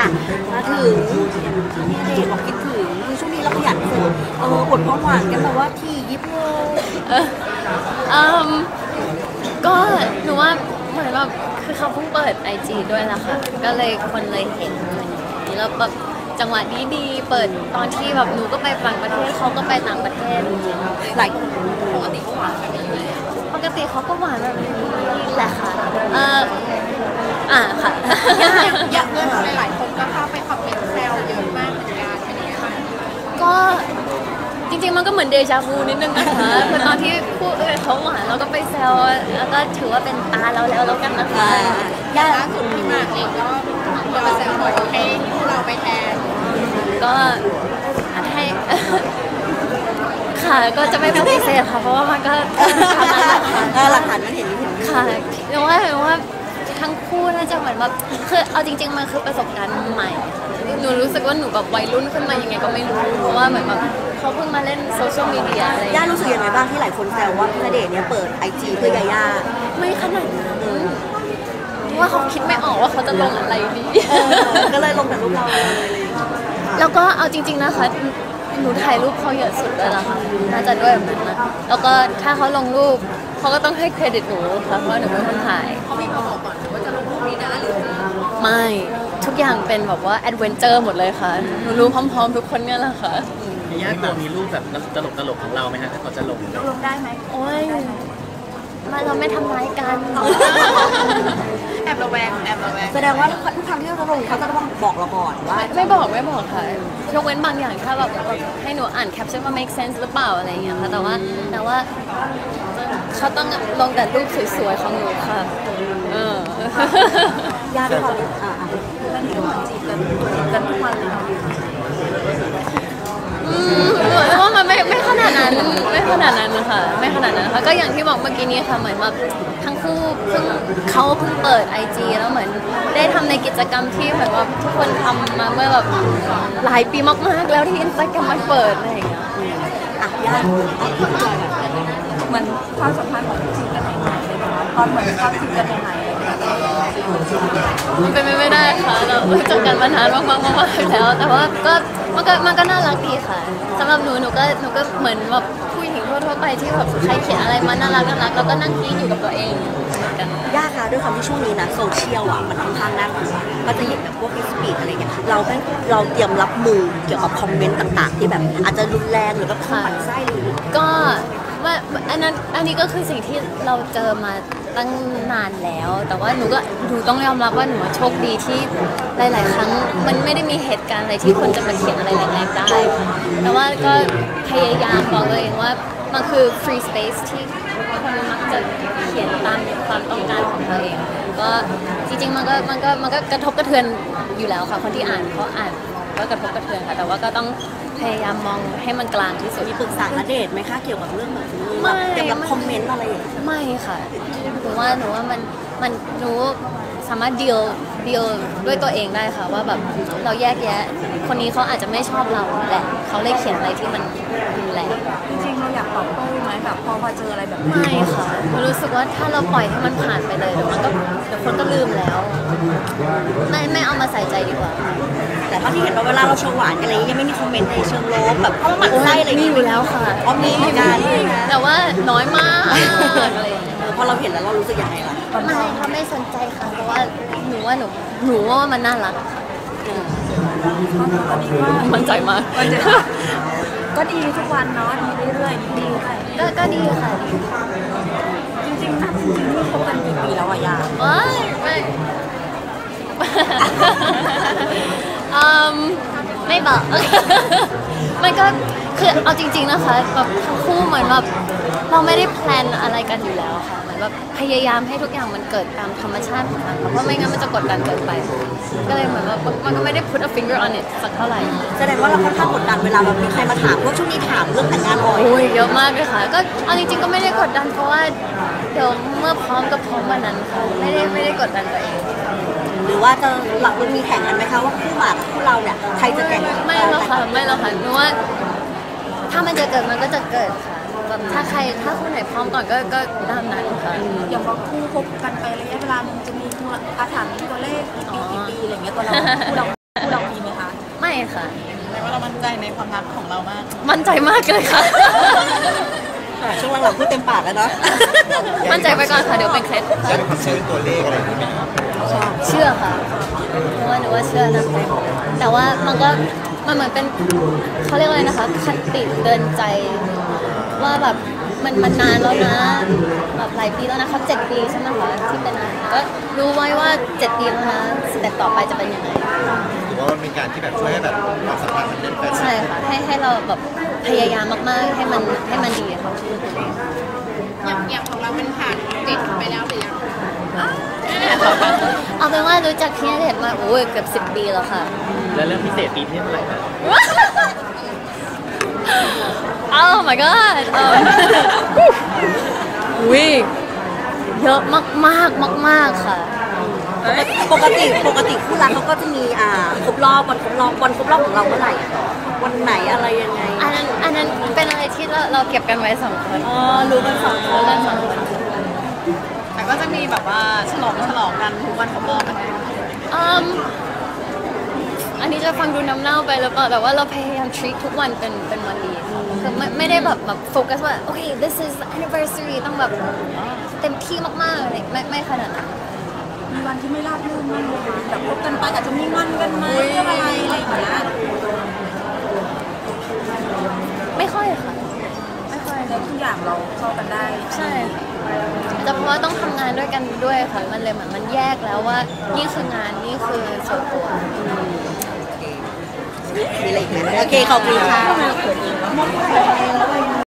อ่ะมาถึงเด็กบอกคิดถึงคือช่วงนี้เราขยันโพสอดความหวานกันแบบว่าที่ยิบเลยก็หนูว่าเหมือนแบบคือเขาเพิ่งเปิด IG ด้วยนะคะก็เลยคนเลยเห็นแล้วแบบจังหวะดีเปิดตอนที่แบบหนูก็ไปต่างประเทศเขาก็ไปต่างประเทศหลายปกติเขาหวานปกติเขาก็หวานแบบนี้แหละค่ะค่ะอยากเพื่อนหลายคนก็เข้าไปคอมเมนต์แซวเยอะมากเหมือนกันอันนี้ค่ะก็จริงๆมันก็เหมือนเดจาวูนิดนึงนะคะคือตอนที่คู่เขาหวานเราก็ไปแซวแล้วก็ถือว่าเป็นตาเราแล้วกันนะคะล่าสุดพี่หมากเองก็เดี๋ยวมาแซวบอกให้เราไปแทนก็ให้ค่ะก็จะไม่ปฏิเสธค่ะเพราะว่ามันก็หลักฐานมันเห็นค่ะหนูว่าทั้งคู่น่าจะเหมือนแบบคือเอาจริงๆมันคือประสบการณ์ใหม่หนูรู้สึกว่าหนูแบบวัยรุ่นขึ้นมายังไงก็ไม่รู้เพราะว่าเหมือนแบบเขาเพิ่งมาเล่นโซเชียลมีเดียอะไรย่ารู้สึกยังไงบ้างที่หลายคนแซวว่าพี่ณเดชน์เนี่ยเปิด IG เพื่อยาย่าไม่ขนาดนั้นว่าเขาคิดไม่ออกว่าเขาจะลงอะไรดีก็เลยลงแต่รูปเราเลยแล้วก็เอาจริงๆนะคะหนูถ่ายรูปเขาเยอะสุดเลยล่ะค่ะน่าจะด้วยแบบนั้นนะแล้วก็ถ้าเขาลงรูปเขาก็ต้องให้เครดิตหนูค่ะเพราะหนูเป็นคนถ่ายเขามีบอกก่อนว่าจะลงรูปนี้นะหรือไม่ทุกอย่างเป็นแบบว่าแอดเวนเจอร์หมดเลยค่ะหนูรู้พร้อมๆทุกคนเนี่ยแหละค่ะย่าตัวมีรูปแบบตลกของเราไหมฮะถ้าเขาจะลงได้ไหมโอ้ยเราไม่ทำร้ายกันแอบระแวงแสดงว่าทุกครั้งที่เขาลงเขาจะต้องบอกเราก่อนว่าไม่บอกค่ะยกเว้นบางอย่างถ้าแบบให้หนูอ่านแคปชั่นว่า make sense หรือเปล่าอะไรอย่างเงี้ยค่ะแต่ว่าเขาต้องลงแต่รูปสวยๆของหนูค่ะยากพอแล้วนี่ก็เหมือนจีบกันทุกวันเลยว่ามันไม่ขนาดนั้นนะคะไม่ขนาดนั้นค่ะก็อย่างที่บอกเมื่อกี้นี้ค่ะเหมือนแบบทั้งคู่เขาเพิ่งเปิด IG แล้วเหมือนได้ทำในกิจกรรมที่เหมือนว่าทุกคนทำมาเมื่อแบบหลายปีมากๆแล้วที่ Instagram มันเปิดอะไรอย่างเงี้ยยากเหมือนความสัมพันธ์ของจีบกันใหม่ๆเลยนะคะตอนเหมือนความจีบกันใหม่ๆเลยมันเป็นไม่ได้ค่ะเราจบกันมานานมากๆแล้วแต่ว่าก็มันก็น่ารักดีค่ะสำหรับหนูก็เหมือนแบบผู้หญิงทั่วไปที่แบบใครเขียนอะไรมาน่ารักแล้วก็นั่งคิดอยู่กับตัวเองยากค่ะด้วยความที่ช่วงนี้นะโซเชียลมันค่อนข้างน่ากลัวมันจะเห็นแบบพวกสปีดอะไรเงี้ยเราเตรียมรับมือเกี่ยวกับคอมเมนต์ต่างๆที่แบบอาจจะรุนแรงหรือแบบปั่นไส้หรือก็ว่าอันนี้ก็คือสิ่งที่เราเจอมาตั้งนานแล้วแต่ว่าหนูต้องยอมรับว่าหนูโชคดีที่หลายๆครั้งมันไม่ได้มีเหตุการณ์อะไรที่คนจะมาเขียนอะไรแรงๆได้แต่ว่าก็พยายามบอกตัวเองว่ามันคือ free space ที่คนมักจะเขียนตามความต้องการของตัวเองก็จริงๆมันก็กระทบกระเทือนอยู่แล้วค่ะคนที่อ่านเขาอ่านก็กระทบกระเทือนค่ะแต่ว่าก็ต้องพยายามมองให้มันกลางที่สุดมีปรึกษาณเดชน์ไหมคะเกี่ยวกับเรื่องแบบนี้เกี่ยวกับคอมเมนต์อะไรอย่างเงี้ยไม่ค่ะหนูว่ามันหนูสามารถดีลด้วยตัวเองได้ค่ะว่าแบบเราแยกแยะคนนี้เขาอาจจะไม่ชอบเราแหละเขาเลยเขียนอะไรที่มันรุนแรงจริงๆเราอยากตอบโต้ไหมแบบพอมาเจออะไรแบบนี้ไม่ค่ะรู้สึกว่าถ้าเราปล่อยให้มันผ่านไปเลยเดี๋ยวคนก็ลืมแล้วไม่เอามาใส่ใจดีกว่าแต่ถ้าที่เห็นว่าเวลาเราโชว์หวานอะไรยังไม่มีคอมเมนต์ในเชิงลบแบบเพราะมันไส้อะไรมีอยู่แล้วค่ะมีเหมือนกันแต่ว่าน้อยมากอะไรพอเราเห็นแล้วเรารู้สึกยังไงล่ะไม่เขาไม่สนใจค่ะเพราะว่าหนูว่ามันน่ารักมั่นใจมากก็ดีทุกวันเนาะดีเรื่อยๆดีค่ะก็ดีค่ะจริงๆนะจริงๆนี่คบกันกี่ปีแล้วอะยาไม่บอกมันก็คือเอาจริงๆนะคะแบบทั้งคู่เหมือนแบบเราไม่ได้แพลนอะไรกันอยู่แล้วค่ะเหมือนแบบพยายามให้ทุกอย่างมันเกิดตามธรรมชาติของมันเพราะไม่งั้นมันจะกดดันเกินไปก็เลยเหมือนว่ามันก็ไม่ได้ put a finger on it สักเท่าไหร่แสดงว่าเราค่อนข้างกดดันเวลาแบบมีใครมาถามว่าช่วงนี้ถามเรื่องแต่งงานบ่อยโอ้ยเยอะมากเลยค่ะก็เอาจริงๆก็ไม่ได้กดดันเพราะว่าเดี๋ยวเมื่อพร้อมก็พร้อมวันนั้นค่ะไม่ได้กดดันตัวเองหรือว่าจะหลักมีแข่งกันไหมคะว่าคู่หมากคู่เราเนี่ยใครจะแต่งไม่หรอกค่ะหนูว่าถ้ามันจะเกิดมันก็จะเกิดค่ะแบบถ้าคู่ไหนพร้อมก่อนก็ตามนั้นค่ะอย่างว่าคู่คบกันไประยะเวลานึงจะมีอาถรรพ์ตัวเลขกี่ปีอะไรเงี้ยตัวเราคู่เราในความรักของเรามากมั่นใจมากเลยค่ะค่ะช่วงหลังๆพูดเต็มปากแล้วเนาะมั่นใจไปก่อนค่ะเดี๋ยวเป็นเคล็ดจะมีความเชื่อตัวเลขอะไรอย่างเงี้ยเชื่อค่ะหนูว่าเชื่อนะแต่ว่ามันก็มันเหมือนเป็นเขาเรียกว่าอะไรนะคะคติเตือนใจว่าแบบมันนานแล้วนะแบบหลายปีแล้วนะเขา7 ปีใช่ไหมคะที่เป็นอะไรก็รู้ไว้ว่า7 ปีแล้วนะแต่ต่อไปจะเป็นยังไงหรือว่ามันเป็นการที่แบบช่วยให้แบบความสัมพันธ์มันแน่นแฟ้นใช่ค่ะให้เราแบบพยายามมากๆให้มันดีค่ะอย่างของเรามันผ่านติดไปแล้วหรือยังเอาเป็นว่ารู้จักพี่ณเดชน์มาโอ้ยเกือบ10 ปีแล้วค่ะแล้วเรื่องพิเศษปีที่เท่าไหร่ครับ Oh my god อุ้ยเยอะมากๆค่ะปกติคู่รักเขาก็จะมีครบรอบวันครบรอบของเราเมื่อไหร่อะวันไหนอะไรยังไงอันนั้นเป็นอะไรที่เราเก็บกันไว้2 คนอ๋อรู้กันสองครู้นกัน2 คนแต่ก็จะมีแบบว่าฉลองกันทุกวันของรอบนะคะอันนี้จะฟังดูน้ำเน่าไปหรือเปล่าแต่ว่าเราพยายาม treat ทุกวันเป็นวันดีคือไม่ได้แบบโฟกัสว่าโอเค this is anniversary ต้องแบบเต็มที่มากๆอะไรไม่ขนาดนั้นมีวันที่ไม่ราบรื่นไหมแบบพบกันไปอาจจะมีงอนกันไหมเรื่องอะไรอะไรอย่างเงี้ยไม่ค่อยค่ะไม่ค่อยเลยทุกอย่างเราเข้ากันได้ใช่ค่ะแต่เพราะว่าต้องทำงานด้วยกันด้วยค่ะมันเลยเหมือนมันแยกแล้วว่านี่คืองานนี่คือส่วนตัวมีอะไรอีกไหมโอเคขอบคุณค่ะ